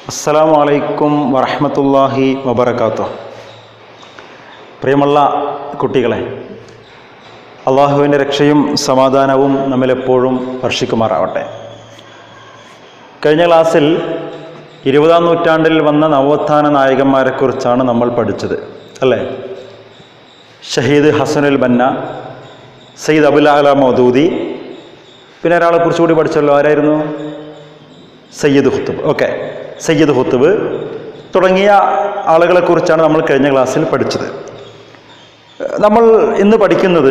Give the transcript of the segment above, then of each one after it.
അസ്സലാമു അലൈക്കും വറഹ്മത്തുള്ളാഹി വബറകാതുഹു. പ്രിയമുള്ള കുട്ടികളെ, അള്ളാഹുവിൻ്റെ രക്ഷയും സമാധാനവും നമ്മിലെപ്പോഴും വർഷിക്കുമാറാവട്ടെ. കഴിഞ്ഞ ക്ലാസ്സിൽ 20-ാം നൂറ്റാണ്ടിൽ വന്ന നവോത്ഥാന നായകന്മാരെക്കുറിച്ചാണ് നമ്മൾ പഠിച്ചത്, അല്ലേ? ഷഹീദ് ഹസനുൽ ബന്ന, സയ്യിദ് അബുൽ അഅല മൗദൂദി, പിന്നെ ഒരാളെ കുറിച്ചുകൂടി പഠിച്ചല്ലോ. ആരായിരുന്നു? Sayyid Qutb. Okay, Sayyid Qutb തുടങ്ങിയ ആളുകളെക്കുറിച്ചാണ് നമ്മൾ കഴിഞ്ഞ ക്ലാസ്സിൽ പഠിച്ചത്. നമ്മൾ ഇന്ന് പഠിക്കുന്നത്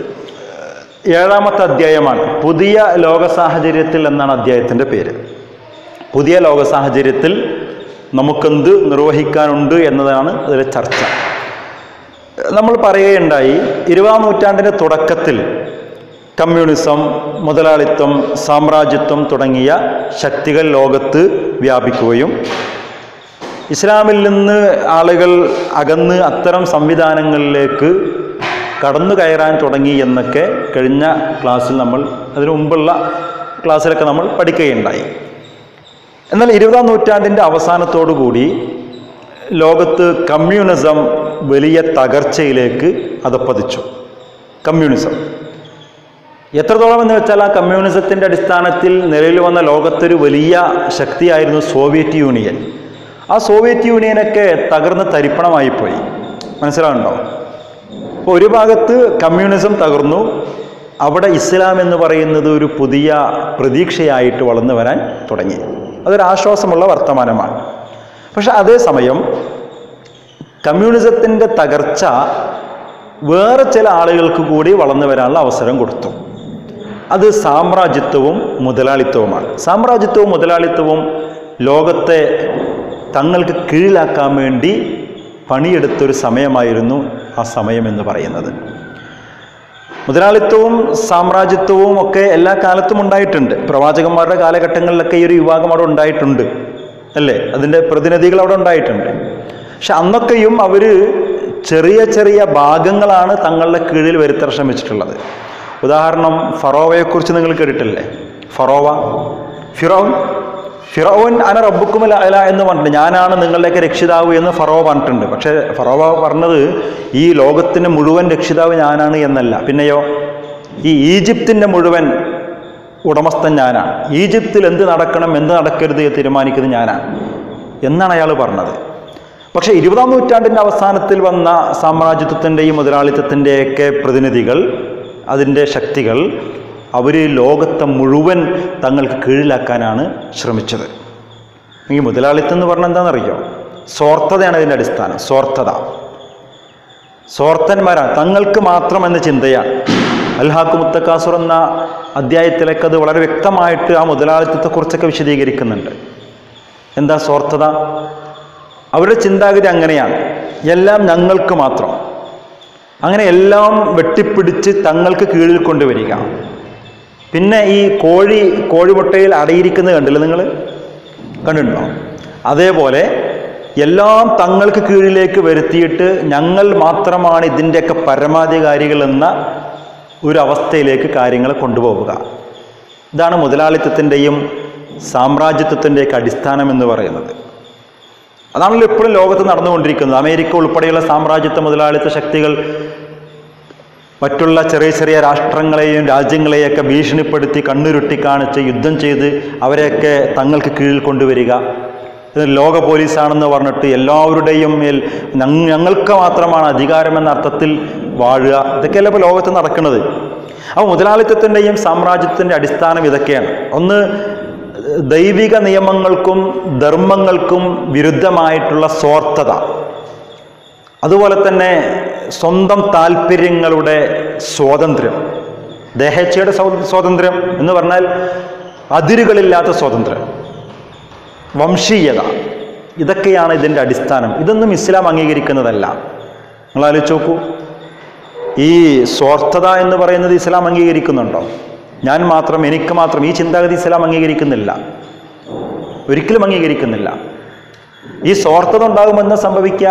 7-ാമത്തെ അധ്യായമാണ്. പുതിയ ലോക സാഹചര്യത്തിൽ എന്നാണ് അധ്യായത്തിൻ്റെ പേര്. പുതിയ ലോക സാഹചര്യത്തിൽ നമുക്കെന്ത് നിർവഹിക്കാനുണ്ട് എന്നതാണ് അതിലെ ചർച്ച. നമ്മൾ പറയുകയുണ്ടായി, 20-ാം നൂറ്റാണ്ടിൻ്റെ തുടക്കത്തിൽ കമ്മ്യൂണിസം, മുതലാളിത്തം, സാമ്രാജ്യത്വം തുടങ്ങിയ ശക്തികൾ ലോകത്ത് വ്യാപിക്കുകയും ഇസ്ലാമിൽ നിന്ന് ആളുകൾ അകന്ന് അത്തരം സംവിധാനങ്ങളിലേക്ക് കടന്നു കയറാൻ തുടങ്ങി എന്നൊക്കെ കഴിഞ്ഞ ക്ലാസ്സിൽ നമ്മൾ, അതിനു മുമ്പുള്ള ക്ലാസ്സിലൊക്കെ നമ്മൾ പഠിക്കുകയുണ്ടായി. എന്നാൽ 20-ാം നൂറ്റാണ്ടിൻ്റെ അവസാനത്തോടുകൂടി ലോകത്ത് കമ്മ്യൂണിസം വലിയ തകർച്ചയിലേക്ക് അധപ്പതിച്ചു. കമ്മ്യൂണിസം എത്രത്തോളം എന്ന് വെച്ചാൽ, ആ കമ്മ്യൂണിസത്തിൻ്റെ അടിസ്ഥാനത്തിൽ നിലവിൽ വന്ന ലോകത്തൊരു വലിയ ശക്തിയായിരുന്നു സോവിയറ്റ് യൂണിയൻ. ആ സോവിയറ്റ് യൂണിയനൊക്കെ തകർന്ന് തരിപ്പണമായിപ്പോയി. മനസ്സിലാവുന്നുണ്ടോ? അപ്പോൾ ഒരു ഭാഗത്ത് കമ്മ്യൂണിസം തകർന്നു, അവിടെ ഇസ്ലാം എന്ന് പറയുന്നത് ഒരു പുതിയ പ്രതീക്ഷയായിട്ട് വളർന്നു വരാൻ തുടങ്ങി. അതൊരു ആശ്വാസമുള്ള വർത്തമാനമാണ്. പക്ഷെ അതേസമയം കമ്മ്യൂണിസത്തിൻ്റെ തകർച്ച വേറെ ചില ആളുകൾക്ക് കൂടി വളർന്നു വരാനുള്ള അവസരം കൊടുത്തു. അത് സാമ്രാജ്യത്വവും മുതലാളിത്തവുമാണ്. സാമ്രാജ്യത്വവും മുതലാളിത്തവും ലോകത്തെ തങ്ങൾക്ക് കീഴിലാക്കാൻ വേണ്ടി പണിയെടുത്തൊരു സമയമായിരുന്നു ആ സമയം എന്ന് പറയുന്നത്. മുതലാളിത്തവും സാമ്രാജ്യത്വവും ഒക്കെ എല്ലാ കാലത്തും ഉണ്ടായിട്ടുണ്ട്. പ്രവാചകന്മാരുടെ കാലഘട്ടങ്ങളിലൊക്കെ ഈ ഒരു വിഭാഗം അവിടെ ഉണ്ടായിട്ടുണ്ട്, അല്ലേ? അതിൻ്റെ പ്രതിനിധികൾ അവിടെ ഉണ്ടായിട്ടുണ്ട്. പക്ഷെ അന്നൊക്കെയും അവർ ചെറിയ ചെറിയ ഭാഗങ്ങളാണ് തങ്ങളുടെ കീഴിൽ വരുത്താൻ ശ്രമിച്ചിട്ടുള്ളത്. ഉദാഹരണം, ഫറോവയെക്കുറിച്ച് നിങ്ങൾ കേട്ടിട്ടില്ലേ? ഫിറോൻ അന റബ്ബുക്കുമുൽ അഅല എന്ന് പറഞ്ഞിട്ടുണ്ട്. ഞാനാണ് നിങ്ങളുടെയൊക്കെ രക്ഷിതാവ് എന്ന് ഫറോവ പറഞ്ഞിട്ടുണ്ട്. പക്ഷേ ഫറോവ പറഞ്ഞത് ഈ ലോകത്തിൻ്റെ മുഴുവൻ രക്ഷിതാവ് ഞാനാണ് എന്നല്ല. പിന്നെയോ, ഈ ഈജിപ്തിൻ്റെ മുഴുവൻ ഉടമസ്ഥൻ ഞാനാണ്, ഈജിപ്തിൽ എന്ത് നടക്കണം എന്ത് നടക്കരുത് തീരുമാനിക്കുന്നത് ഞാനാണ് എന്നാണ് അയാൾ പറഞ്ഞത്. പക്ഷേ 20-ാം നൂറ്റാണ്ടിൻ്റെ അവസാനത്തിൽ വന്ന സാമ്രാജ്യത്വത്തിൻ്റെയും മുതലാളിത്തത്തിൻ്റെയൊക്കെ പ്രതിനിധികൾ, അതിൻ്റെ ശക്തികൾ, അവർ ലോകത്തെ മുഴുവൻ തങ്ങൾക്ക് കീഴിലാക്കാനാണ് ശ്രമിച്ചത്. ഈ മുതലാളിത്തം എന്ന് പറഞ്ഞാൽ എന്താണെന്നറിയോ? സ്വാർത്ഥതയാണ് ഇതിൻ്റെ അടിസ്ഥാനം. സ്വാർത്ഥന്മാരാണ്, തങ്ങൾക്ക് മാത്രം എന്ന ചിന്തയാണ്. അൽഹാഖു മുത്തക്കാസുർ എന്ന അധ്യായത്തിലേക്ക് അത് വളരെ വ്യക്തമായിട്ട് ആ മുതലാളിത്തത്തെക്കുറിച്ചൊക്കെ വിശദീകരിക്കുന്നുണ്ട്. എന്താ സ്വാർത്ഥത? അവരുടെ ചിന്താഗതി അങ്ങനെയാണ്, എല്ലാം ഞങ്ങൾക്ക് മാത്രം. അങ്ങനെ എല്ലാം വെട്ടിപ്പിടിച്ച് തങ്ങൾക്ക് കീഴിൽ കൊണ്ടുവരിക. പിന്നെ ഈ കോഴിമുട്ടയിൽ അടയിരിക്കുന്നത് കണ്ടില്ല? നിങ്ങൾ കണ്ടിട്ടുണ്ടോ? അതേപോലെ എല്ലാം തങ്ങൾക്ക് കീഴിലേക്ക് വരുത്തിയിട്ട് ഞങ്ങൾ മാത്രമാണ് ഇതിൻ്റെയൊക്കെ പരമാധികാരികൾ എന്ന ഒരു അവസ്ഥയിലേക്ക് കാര്യങ്ങൾ കൊണ്ടുപോവുക. ഇതാണ് മുതലാളിത്തത്തിൻ്റെയും സാമ്രാജ്യത്വത്തിൻ്റെയൊക്കെ അടിസ്ഥാനം എന്ന് പറയുന്നത്. അതാണല്ലോ എപ്പോഴും ലോകത്ത് നടന്നുകൊണ്ടിരിക്കുന്നത്. അമേരിക്ക ഉൾപ്പെടെയുള്ള സാമ്രാജ്യത്വ മുതലാളിത്ത ശക്തികൾ മറ്റുള്ള ചെറിയ ചെറിയ രാഷ്ട്രങ്ങളെയും രാജ്യങ്ങളെയൊക്കെ ഭീഷണിപ്പെടുത്തി കണ്ണുരുട്ടി കാണിച്ച് യുദ്ധം ചെയ്ത് അവരെയൊക്കെ തങ്ങൾക്ക് കീഴിൽ കൊണ്ടുവരിക. ലോക പോലീസാണെന്ന് പറഞ്ഞിട്ട് എല്ലാവരുടെയും മേൽ ഞങ്ങൾക്ക് മാത്രമാണ് അധികാരമെന്ന അർത്ഥത്തിൽ വാഴുക. ഇതൊക്കെയല്ല ഇപ്പോൾ ലോകത്ത് നടക്കുന്നത്. അപ്പോൾ മുതലാളിത്തത്തിൻ്റെയും സാമ്രാജ്യത്തിൻ്റെ അടിസ്ഥാനം ഇതൊക്കെയാണ്. ഒന്ന്, ദൈവിക നിയമങ്ങൾക്കും ധർമ്മങ്ങൾക്കും വിരുദ്ധമായിട്ടുള്ള സ്വാർത്ഥത. അതുപോലെ തന്നെ സ്വന്തം താല്പര്യങ്ങളുടെ സ്വാതന്ത്ര്യം, ദേഹേച്ഛയുടെ സ്വാതന്ത്ര്യം എന്ന് പറഞ്ഞാൽ അതിരുകളില്ലാത്ത സ്വാതന്ത്ര്യം, വംശീയത, ഇതൊക്കെയാണ് ഇതിൻ്റെ അടിസ്ഥാനം. ഇതൊന്നും ഇസ്ലാം അംഗീകരിക്കുന്നതല്ല. നിങ്ങൾ ആലോചിച്ച് നോക്കൂ, ഈ സ്വാർത്ഥത എന്ന് പറയുന്നത് ഇസ്ലാം അംഗീകരിക്കുന്നുണ്ടോ? ഞാൻ മാത്രം, എനിക്ക് മാത്രം, ഈ ചിന്താഗതി ഇസ്ലാം അംഗീകരിക്കുന്നില്ല, ഒരിക്കലും അംഗീകരിക്കുന്നില്ല. ഈ സ്വാർത്ഥത ഉണ്ടാകുമെന്ന് സംഭവിക്കുക,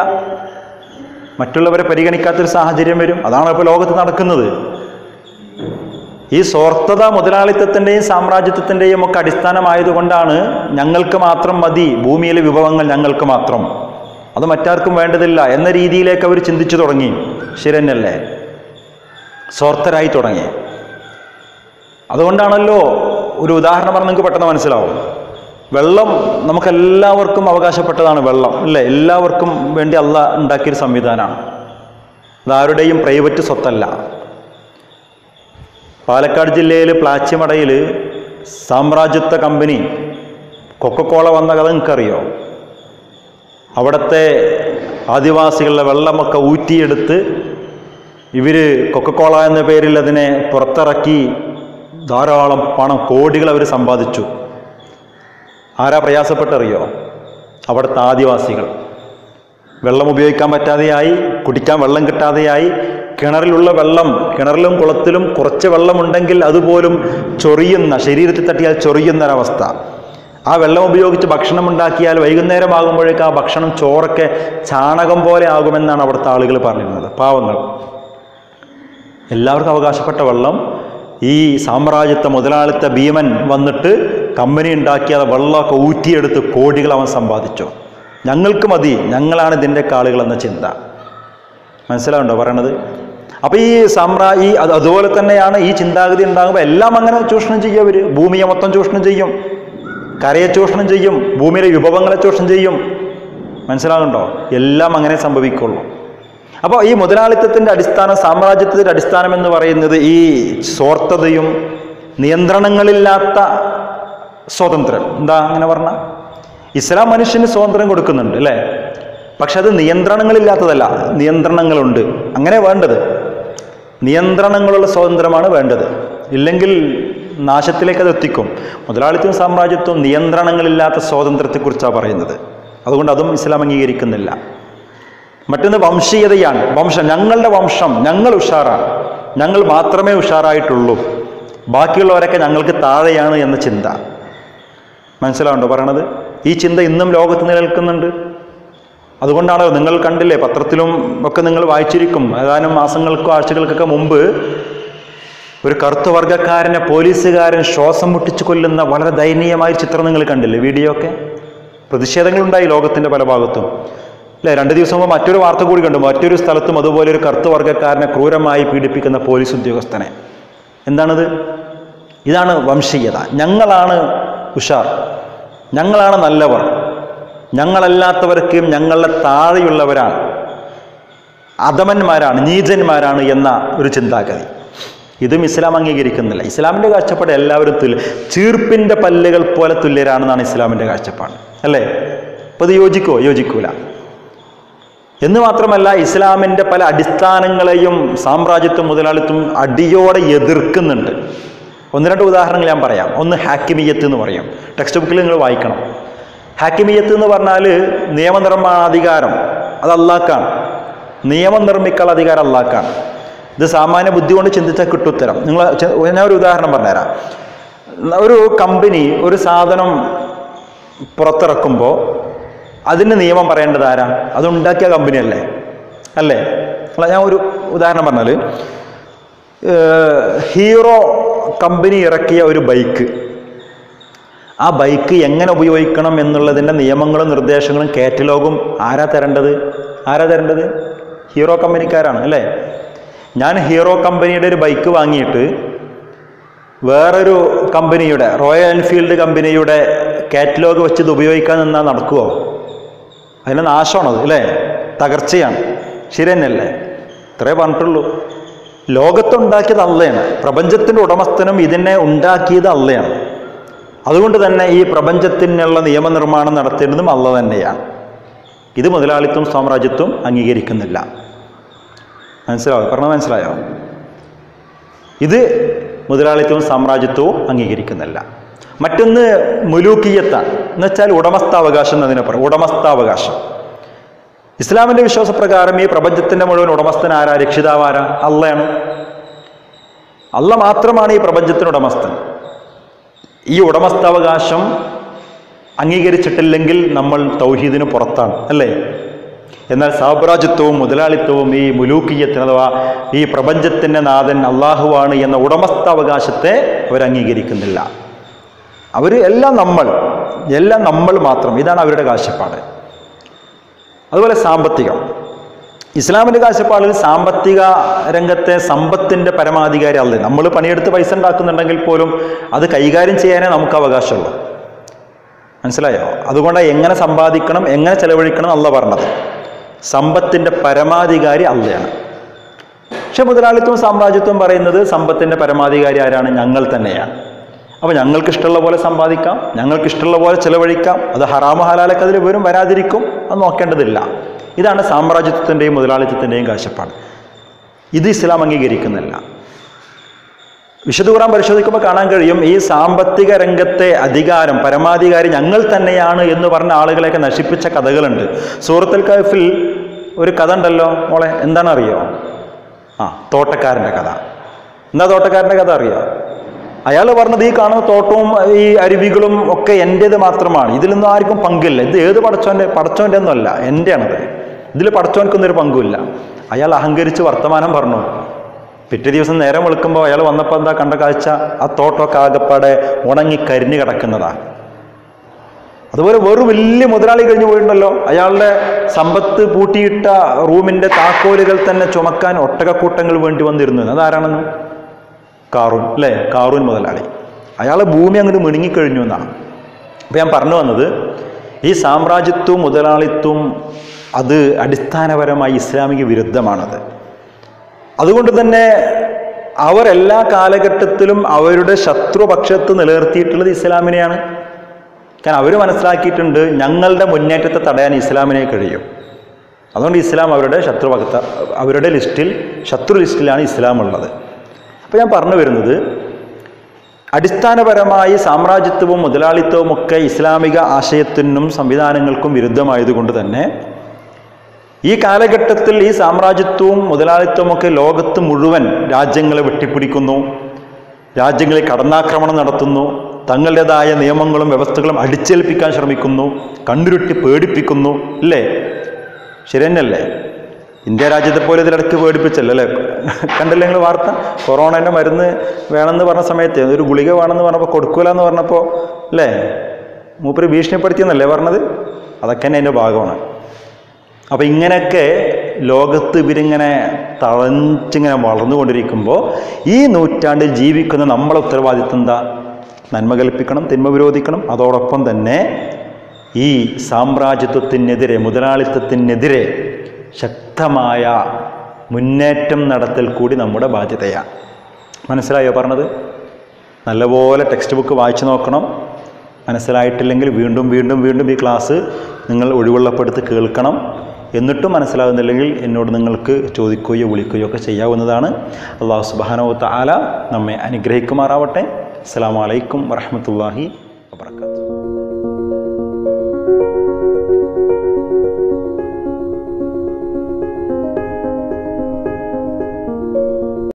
മറ്റുള്ളവരെ പരിഗണിക്കാത്തൊരു സാഹചര്യം വരും. അതാണ് ഇപ്പോൾ ലോകത്ത് നടക്കുന്നത്. ഈ സ്വാർത്ഥത മുതലാളിത്തത്തിൻ്റെയും സാമ്രാജ്യത്വത്തിൻ്റെയും ഒക്കെ അടിസ്ഥാനമായതുകൊണ്ടാണ് ഞങ്ങൾക്ക് മാത്രം മതി, ഭൂമിയിലെ വിഭവങ്ങൾ ഞങ്ങൾക്ക് മാത്രം, അത് മറ്റാർക്കും വേണ്ടതില്ല എന്ന രീതിയിലേക്ക് അവർ ചിന്തിച്ചു തുടങ്ങി. ശരിയല്ലേ? സ്വാർത്ഥരായി തുടങ്ങി. അതുകൊണ്ടാണല്ലോ ഒരു ഉദാഹരണം പറഞ്ഞാൽ നിങ്ങൾക്ക് പെട്ടെന്ന് മനസ്സിലാവും. വെള്ളം നമുക്കെല്ലാവർക്കും അവകാശപ്പെട്ടതാണ്. വെള്ളം അല്ലേ? എല്ലാവർക്കും വേണ്ടി അള്ളാഹ് ഉണ്ടാക്കിയൊരു സംവിധാനമാണ്. അതാരുടെയും പ്രൈവറ്റ് സ്വത്തല്ല. പാലക്കാട് ജില്ലയിൽ പ്ലാച്ചിമടയിൽ സാമ്രാജ്യത്വ കമ്പനി കൊക്കക്കോള വന്ന കഥ നിങ്ങൾക്കറിയോ? അവിടുത്തെ ആദിവാസികളുടെ വെള്ളമൊക്കെ ഊറ്റിയെടുത്ത് ഇവർ കൊക്കക്കോള എന്ന പേരിൽ അതിനെ പുറത്തിറക്കി ധാരാളം പണം, കോടികൾ അവർ സമ്പാദിച്ചു. ആരാ പ്രയാസപ്പെട്ടറിയോ? അവിടുത്തെ ആദിവാസികൾ. വെള്ളം ഉപയോഗിക്കാൻ പറ്റാതെയായി, കുടിക്കാൻ വെള്ളം കിട്ടാതെയായി, കിണറിലുള്ള വെള്ളം, കിണറിലും കുളത്തിലും കുറച്ച് വെള്ളമുണ്ടെങ്കിൽ അതുപോലും ചൊറിയുന്ന, ശരീരത്തിൽ തട്ടിയാൽ ചൊറിയുന്നൊരവസ്ഥ. ആ വെള്ളം ഉപയോഗിച്ച് ഭക്ഷണം ഉണ്ടാക്കിയാൽ വൈകുന്നേരം ആകുമ്പോഴേക്ക് ആ ഭക്ഷണം, ചോറൊക്കെ ചാണകം പോലെ ആകുമെന്നാണ് അവിടുത്തെ ആളുകൾ പറഞ്ഞിരുന്നത്. പാവങ്ങൾ. എല്ലാവർക്കും അവകാശപ്പെട്ട വെള്ളം ഈ സാമ്രാജ്യത്വ മുതലാളിത്ത ഭീമൻ വന്നിട്ട് കമ്പനി ഉണ്ടാക്കിയ വെള്ളമൊക്കെ ഊറ്റിയെടുത്ത് കോടികൾ അവൻ സമ്പാദിച്ചു. ഞങ്ങൾക്ക് മതി, ഞങ്ങളാണ് ഇതിൻ്റെയൊക്കെ ആളുകൾ എന്ന ചിന്ത. മനസ്സിലാവുണ്ടോ പറയണത്? അപ്പോൾ ഈ അതുപോലെ തന്നെയാണ് ഈ ചിന്താഗതി ഉണ്ടാകുമ്പോൾ എല്ലാം അങ്ങനെ ചൂഷണം ചെയ്യും. അവർ ഭൂമിയെ മൊത്തം ചൂഷണം ചെയ്യും, കരയെ ചൂഷണം ചെയ്യും, ഭൂമിയിലെ വിഭവങ്ങളെ ചൂഷണം ചെയ്യും. മനസ്സിലാകുന്നുണ്ടോ? എല്ലാം അങ്ങനെ സംഭവിക്കുള്ളൂ. അപ്പോൾ ഈ മുതലാളിത്തത്തിൻ്റെ അടിസ്ഥാനം, സാമ്രാജ്യത്തിൻ്റെ അടിസ്ഥാനം എന്ന് പറയുന്നത് ഈ സ്വാർത്ഥതയും നിയന്ത്രണങ്ങളില്ലാത്ത സ്വാതന്ത്ര്യം. എന്താ അങ്ങനെ പറഞ്ഞാൽ? ഇസ്ലാം മനുഷ്യന് സ്വാതന്ത്ര്യം കൊടുക്കുന്നുണ്ട് അല്ലേ? പക്ഷെ അത് നിയന്ത്രണങ്ങളില്ലാത്തതല്ല, നിയന്ത്രണങ്ങളുണ്ട്. അങ്ങനെ വേണ്ടത്, നിയന്ത്രണങ്ങളുള്ള സ്വാതന്ത്ര്യമാണ് വേണ്ടത്. ഇല്ലെങ്കിൽ നാശത്തിലേക്ക് അത് എത്തിക്കും. മുതലാളിത്തവും സാമ്രാജ്യത്വവും നിയന്ത്രണങ്ങളില്ലാത്ത സ്വാതന്ത്ര്യത്തെക്കുറിച്ചാണ് പറയുന്നത്. അതുകൊണ്ട് അതും ഇസ്ലാം അംഗീകരിക്കുന്നില്ല. മറ്റൊന്ന് വംശീയതയാണ്. ഞങ്ങളുടെ വംശം, ഞങ്ങൾ ഉഷാറാണ്, ഞങ്ങൾ മാത്രമേ ഉഷാറായിട്ടുള്ളൂ, ബാക്കിയുള്ളവരൊക്കെ ഞങ്ങൾക്ക് താഴെയാണ് എന്ന ചിന്ത. മനസ്സിലാവുണ്ടോ പറയണത്? ഈ ചിന്ത ഇന്നും ലോകത്ത് നിലനിൽക്കുന്നുണ്ട്. അതുകൊണ്ടാണല്ലോ നിങ്ങൾ കണ്ടില്ലേ, പത്രത്തിലും ഒക്കെ നിങ്ങൾ വായിച്ചിരിക്കും, ഏതാനും മാസങ്ങൾക്കോ ആഴ്ചകൾക്കൊക്കെ മുമ്പ് ഒരു കറുത്ത വർഗ്ഗക്കാരനെ പോലീസുകാരൻ ശ്വാസം മുട്ടിച്ച് കൊല്ലുന്ന വളരെ ദയനീയമായ ചിത്രം നിങ്ങൾ കണ്ടില്ലേ? വീഡിയോ ഒക്കെ. പ്രതിഷേധങ്ങളുണ്ടായി ലോകത്തിൻ്റെ പല ഭാഗത്തും അല്ലേ? 2 ദിവസം മുമ്പ് മറ്റൊരു വാർത്ത കൂടി കണ്ടു. മറ്റൊരു സ്ഥലത്തും അതുപോലെ ഒരു കറുത്ത വർഗ്ഗക്കാരനെ ക്രൂരമായി പീഡിപ്പിക്കുന്ന പോലീസ് ഉദ്യോഗസ്ഥനെ. എന്താണത്? ഇതാണ് വംശീയത. ഞങ്ങളാണ് ഉഷാർ, ഞങ്ങളാണ് നല്ലവർ, ഞങ്ങളല്ലാത്തവർക്കും ഞങ്ങളുടെ താഴെയുള്ളവരാണ്, അധമന്മാരാണ്, നീചന്മാരാണ് എന്ന ഒരു ചിന്താഗതി. ഇതും ഇസ്ലാം അംഗീകരിക്കുന്നില്ല. ഇസ്ലാമിൻ്റെ കാഴ്ചപ്പാട് എല്ലാവരും ചീർപ്പിൻ്റെ പല്ലുകൾ പോലെ തുല്യരാണെന്നാണ് ഇസ്ലാമിൻ്റെ കാഴ്ചപ്പാട് അല്ലേ? അപ്പോൾ ഇത് യോജിക്കുമോ? യോജിക്കൂല. എന്ന് മാത്രമല്ല, ഇസ്ലാമിൻ്റെ പല അടിസ്ഥാനങ്ങളെയും സാമ്രാജ്യത്വം മുതലാളിത്തം അടിയോടെ എതിർക്കുന്നുണ്ട്. 1-2 ഉദാഹരണങ്ങൾ ഞാൻ പറയാം. ഒന്ന് ഹാക്കിമിയത്ത് എന്ന് പറയും. ടെക്സ്റ്റ് ബുക്കിൽ നിങ്ങൾ വായിക്കണം. ഹാക്കിമിയത്ത് എന്ന് പറഞ്ഞാൽ നിയമനിർമ്മാണാധികാരം അത് അള്ളാഹ്ക്കാണ്, നിയമം നിർമ്മിക്കാനുള്ള അധികാരം അള്ളാഹ്ക്കാണ്. ഇത് സാമാന്യ ബുദ്ധി കൊണ്ട് ചിന്തിച്ചാൽ കിട്ടുത്തരം. ഞാൻ ഒരു ഉദാഹരണം പറഞ്ഞുതരാം. ഒരു കമ്പനി ഒരു സാധനം പുറത്തിറക്കുമ്പോൾ അതിന് നിയമം പറയേണ്ടത് ആരാ? അതുണ്ടാക്കിയ കമ്പനിയല്ലേ അല്ലേ? ഞാൻ ഒരു ഉദാഹരണം പറഞ്ഞാൽ, ഹീറോ കമ്പനി ഇറക്കിയ ഒരു ബൈക്ക്, ആ ബൈക്ക് എങ്ങനെ ഉപയോഗിക്കണം എന്നുള്ളതിൻ്റെ നിയമങ്ങളും നിർദ്ദേശങ്ങളും കാറ്റലോഗും ആരാ തരേണ്ടത്? ഹീറോ കമ്പനിക്കാരാണ് അല്ലേ? ഞാൻ ഹീറോ കമ്പനിയുടെ ഒരു ബൈക്ക് വാങ്ങിയിട്ട് വേറൊരു കമ്പനിയുടെ, റോയൽ എൻഫീൽഡ് കമ്പനിയുടെ കാറ്റലോഗ് വെച്ച് ഇത് ഉപയോഗിക്കാൻ നിന്നാൽ നടക്കുമോ? അതിന് നാശമാണത് അല്ലേ? തകർച്ചയാണ്. ശരി തന്നെയല്ലേ? ഇത്രേ പറഞ്ഞിട്ടുള്ളൂ. ലോകത്തുണ്ടാക്കിയത് അള്ളയാണ്, പ്രപഞ്ചത്തിൻ്റെ ഉടമസ്ഥനും ഇതിനെ ഉണ്ടാക്കിയത് അള്ളയാണ്. അതുകൊണ്ട് തന്നെ ഈ പ്രപഞ്ചത്തിനുള്ള നിയമനിർമ്മാണം നടത്തേണ്ടതും അള്ള തന്നെയാണ്. ഇത് മുതലാളിത്തവും സാമ്രാജ്യത്വം അംഗീകരിക്കുന്നില്ല. മനസ്സിലായോ? ഇത് മുതലാളിത്തവും സാമ്രാജ്യത്വവും അംഗീകരിക്കുന്നില്ല. മറ്റൊന്ന് മുലൂക്കിയത്താണ്. എന്നുവെച്ചാൽ ഉടമസ്ഥാവകാശം എന്നതിനെ പറയും. ഉടമസ്ഥാവകാശം ഇസ്ലാമിൻ്റെ വിശ്വാസപ്രകാരം ഈ പ്രപഞ്ചത്തിൻ്റെ മുഴുവൻ ഉടമസ്ഥൻ ആരാ? രക്ഷിതാവാരാ? അള്ളയാണ്. അള്ള മാത്രമാണ് ഈ പ്രപഞ്ചത്തിന് ഉടമസ്ഥൻ. ഈ ഉടമസ്ഥാവകാശം അംഗീകരിച്ചിട്ടില്ലെങ്കിൽ നമ്മൾ തൗഹീദിന് പുറത്താണ് അല്ലേ? എന്നാൽ സാമ്രാജ്യത്വവും മുതലാളിത്തവും ഈ മുലൂക്കിയത്തിന് അഥവാ ഈ പ്രപഞ്ചത്തിൻ്റെ നാഥൻ അള്ളാഹുവാണ് എന്ന ഉടമസ്ഥാവകാശത്തെ അവർ അംഗീകരിക്കുന്നില്ല. അവർ എല്ലാം നമ്മൾ മാത്രം. ഇതാണ് അവരുടെ കാഴ്ചപ്പാട്. അതുപോലെ സാമ്പത്തികം. ഇസ്ലാമിൻ്റെ കാഴ്ചപ്പാടിൽ സാമ്പത്തിക രംഗത്തെ സമ്പത്തിൻ്റെ പരമാധികാരി അല്ല. നമ്മൾ പണിയെടുത്ത് പൈസ ഉണ്ടാക്കുന്നുണ്ടെങ്കിൽ പോലും അത് കൈകാര്യം ചെയ്യാനേ നമുക്ക് അവകാശമുള്ളൂ. മനസ്സിലായോ? അതുകൊണ്ടാണ് എങ്ങനെ സമ്പാദിക്കണം, എങ്ങനെ ചെലവഴിക്കണം അല്ല പറഞ്ഞത്. സമ്പത്തിൻ്റെ പരമാധികാരി അള്ളയാണ്. പക്ഷെ മുതലാളിത്തവും സാമ്രാജ്യത്വം പറയുന്നത് സമ്പത്തിൻ്റെ പരമാധികാരി ആരാണ്? ഞങ്ങൾ തന്നെയാണ്. അപ്പോൾ ഞങ്ങൾക്ക് ഇഷ്ടമുള്ള പോലെ സമ്പാദിക്കാം, ഞങ്ങൾക്ക് ഇഷ്ടമുള്ള പോലെ ചെലവഴിക്കാം. അത് ഹറാമു ഹലാലൊക്കെ അതിൽ വരും, വരാതിരിക്കും, അത് നോക്കേണ്ടതില്ല. ഇതാണ് സാമ്രാജ്യത്വത്തിൻ്റെയും മുതലാളിത്തത്തിൻ്റെയും കാഴ്ചപ്പാട്. ഇത് ഇസ്ലാം അംഗീകരിക്കുന്നില്ല. വിശുദ്ധ ഖുർആൻ പരിശോധിക്കുമ്പോൾ കാണാൻ കഴിയും, ഈ സാമ്പത്തിക രംഗത്തെ അധികാരം പരമാധികാരി ഞങ്ങൾ തന്നെയാണ് എന്ന് പറഞ്ഞ ആളുകളെയൊക്കെ നശിപ്പിച്ച കഥകളുണ്ട്. സൂറത്തുൽ കഹ്ഫിൽ ഒരു കഥ ഉണ്ടല്ലോ മോളെ, എന്താണെന്നറിയോ? തോട്ടക്കാരൻ്റെ കഥ. എന്താ തോട്ടക്കാരൻ്റെ കഥ അറിയോ? അയാൾ പറഞ്ഞത് ഈ കാണുന്ന തോട്ടവും ഈ അരുവികളും ഒക്കെ എൻ്റേത് മാത്രമാണ്, ഇതിലൊന്നും ആർക്കും പങ്കില്ല, ഇത് ഏത് പടച്ചോൻ്റെ ഒന്നുമല്ല, എൻ്റെയാണത്, ഇതിൽ പടച്ചോൻക്കൊന്നൊരു പങ്കുമില്ല. അയാൾ അഹങ്കരിച്ച് വർത്തമാനം പറഞ്ഞു. പിറ്റേ ദിവസം നേരം വെളുക്കുമ്പോൾ അയാൾ വന്നപ്പോൾ എന്താ കണ്ട കാഴ്ച? ആ തോട്ടമൊക്കെ ആകപ്പാടെ ഉണങ്ങി കരിഞ്ഞു കിടക്കുന്നതാണ്. അതുപോലെ വേറൊരു വലിയ മുതലാളി കഴിഞ്ഞു പോയിട്ടുണ്ടല്ലോ, അയാളുടെ സമ്പത്ത് പൂട്ടിയിട്ട റൂമിൻ്റെ താക്കോലുകൾ തന്നെ ചുമക്കാൻ ഒട്ടകക്കൂട്ടങ്ങൾ വേണ്ടി വന്നിരുന്നു. അതാരാണെന്ന്? കാറൂൻ, അല്ലേ? കാറൂൻ മുതലാളി. അയാളെ ഭൂമി അങ്ങോട്ട് മിണുങ്ങിക്കഴിഞ്ഞു എന്നാണ്. അപ്പം ഞാൻ പറഞ്ഞു വന്നത്, ഈ സാമ്രാജ്യത്വവും മുതലാളിത്വവും അത് അടിസ്ഥാനപരമായി ഇസ്ലാമിക വിരുദ്ധമാണത്. അതുകൊണ്ട് തന്നെ അവർ എല്ലാ കാലഘട്ടത്തിലും അവരുടെ ശത്രുപക്ഷത്ത് നിലനിർത്തിയിട്ടുള്ളത് ഇസ്ലാമിനെയാണ്. കാരണം അവർ മനസ്സിലാക്കിയിട്ടുണ്ട് ഞങ്ങളുടെ മുന്നേറ്റത്തെ തടയാൻ ഇസ്ലാമിനെ കഴിയും. അതുകൊണ്ട് ഇസ്ലാം അവരുടെ അവരുടെ ശത്രു ലിസ്റ്റിലാണ് ഇസ്ലാം ഉള്ളത്. അപ്പോൾ ഞാൻ പറഞ്ഞു വരുന്നത്, അടിസ്ഥാനപരമായി സാമ്രാജ്യത്വവും മുതലാളിത്തവും ഒക്കെ ഇസ്ലാമിക ആശയത്തിനും സംവിധാനങ്ങൾക്കും വിരുദ്ധമായതുകൊണ്ട് തന്നെ ഈ കാലഘട്ടത്തിൽ ഈ സാമ്രാജ്യത്വവും മുതലാളിത്തവും ഒക്കെ ലോകത്ത് മുഴുവൻ രാജ്യങ്ങളെ വെട്ടിപ്പിടിക്കുന്നു, രാജ്യങ്ങളിൽ കടന്നാക്രമണം നടത്തുന്നു, തങ്ങളുടേതായ നിയമങ്ങളും വ്യവസ്ഥകളും അടിച്ചേൽപ്പിക്കാൻ ശ്രമിക്കുന്നു, കണ്ടുരുട്ടി പേടിപ്പിക്കുന്നു. ഇല്ലേ? ശരി തന്നെയല്ലേ? ഇന്ത്യ രാജ്യത്തെ പോലെ ഇതിലിടയ്ക്ക് പേടിപ്പിച്ചല്ലോ, അല്ലേ? കണ്ടില്ലേ നിങ്ങൾ വാർത്ത? കൊറോണേൻ്റെ മരുന്ന് വേണമെന്ന് പറഞ്ഞ സമയത്ത് ഒരു ഗുളിക വേണമെന്ന് പറഞ്ഞപ്പോൾ കൊടുക്കൂല എന്ന് പറഞ്ഞപ്പോൾ, അല്ലേ, മൂപ്പര് ഭീഷണിപ്പെടുത്തിയെന്നല്ലേ പറഞ്ഞത്? അതൊക്കെ തന്നെ അതിൻ്റെ ഭാഗമാണ്. അപ്പം ഇങ്ങനെയൊക്കെ ലോകത്ത് ഇവരിങ്ങനെ തളച്ചിങ്ങനെ വളർന്നുകൊണ്ടിരിക്കുമ്പോൾ ഈ നൂറ്റാണ്ടിൽ ജീവിക്കുന്ന നമ്മളെ ഉത്തരവാദിത്വം എന്താ? നന്മ കൽപ്പിക്കണം, തിന്മ വിരോധിക്കണം. അതോടൊപ്പം തന്നെ ഈ സാമ്രാജ്യത്വത്തിനെതിരെ, മുതലാളിത്തത്തിനെതിരെ ശക്തമായ മുന്നേറ്റം നടത്തൽ കൂടി നമ്മുടെ ബാധ്യതയാണ്. മനസ്സിലായോ പറഞ്ഞത്? നല്ലപോലെ ടെക്സ്റ്റ് ബുക്ക് വായിച്ചു നോക്കണം. മനസ്സിലായിട്ടില്ലെങ്കിൽ വീണ്ടും വീണ്ടും വീണ്ടും ഈ ക്ലാസ് നിങ്ങൾ ഒഴിവുള്ളപ്പെടുത്ത് കേൾക്കണം. എന്നിട്ടും മനസ്സിലാകുന്നില്ലെങ്കിൽ എന്നോട് നിങ്ങൾക്ക് ചോദിക്കുകയോ വിളിക്കുകയോ ഒക്കെ ചെയ്യാവുന്നതാണ്. അല്ലാഹു സുബ്ഹാനഹു വ തആല നമ്മെ അനുഗ്രഹിക്കുമാറാവട്ടെ. അസ്സലാമു അലൈക്കും. അലൈക്കും വറഹ്മത്തുള്ളാഹി വബറകാതുഹു.